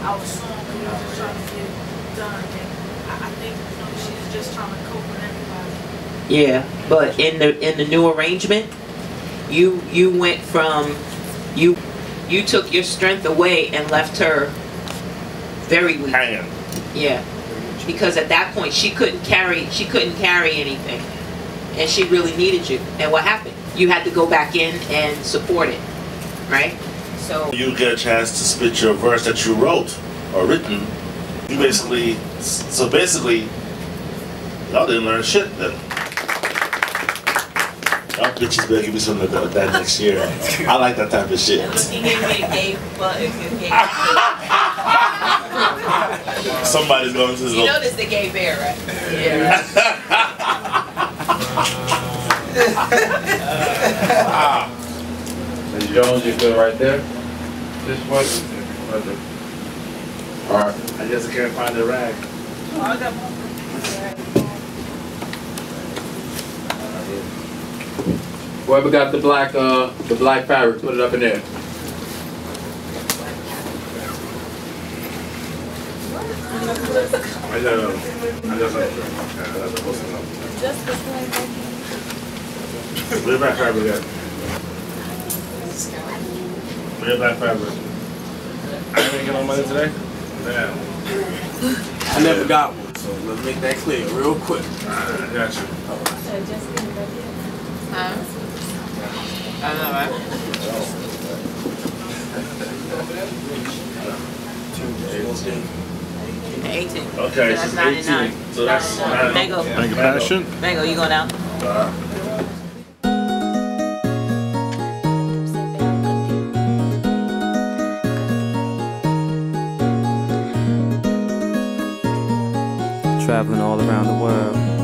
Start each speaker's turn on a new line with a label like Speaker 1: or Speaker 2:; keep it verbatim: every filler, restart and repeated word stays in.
Speaker 1: our song because we were just trying to get it done. And I, I think you know she's just trying to cope with everybody.
Speaker 2: Yeah, but in the in the new arrangement, you you went from you you took your strength away and left her very weak.
Speaker 3: Hanging.
Speaker 2: Yeah, because at that point she couldn't carry she couldn't carry anything, and she really needed you. And what happened? You had to go back in and support it, right? So
Speaker 3: You get a chance to spit your verse that you wrote or written. You basically, so basically, y'all didn't learn shit then. Y'all bitches better give me something like that next year. I like that type of shit.
Speaker 4: He gave me a gay button.
Speaker 3: Somebody's going to this.
Speaker 4: You know this the gay bear, right?
Speaker 2: yeah.
Speaker 3: Ah.
Speaker 5: Miz Jones, you good right there? This was Alright.
Speaker 3: I guess I can't find the rag.
Speaker 1: Oh, I got one.
Speaker 5: Whoever got the black uh the black fabric, put it up in there.
Speaker 3: I got um, I got something. I got something.
Speaker 1: Just the same.
Speaker 3: Where's black fabric at? Where's black fabric? I didn't get no money today? Damn.
Speaker 6: I never got one, so let's make that clear real quick.
Speaker 3: Alright, I got you.
Speaker 4: Huh? I know, right? eighteen.
Speaker 3: Okay,
Speaker 4: So
Speaker 3: so
Speaker 4: that's
Speaker 3: that's
Speaker 4: ninety-nine.
Speaker 3: eighteen. So that's
Speaker 4: Mango.
Speaker 7: Thank you, Passion.
Speaker 4: Mango, you going down?
Speaker 3: Uh,
Speaker 8: Traveling all around the world.